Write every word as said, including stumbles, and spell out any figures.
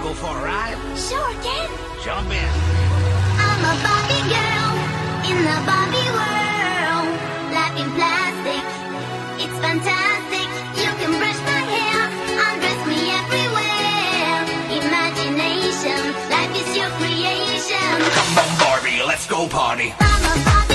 go for a ride? Sure, Ken. Jump in. I'm a Barbie girl in the Barbie world. Life in plastic, it's fantastic. You can brush my hair, undress me everywhere. Imagination, life is your creation. Come on, Barbie, let's go party. I'm a Barbie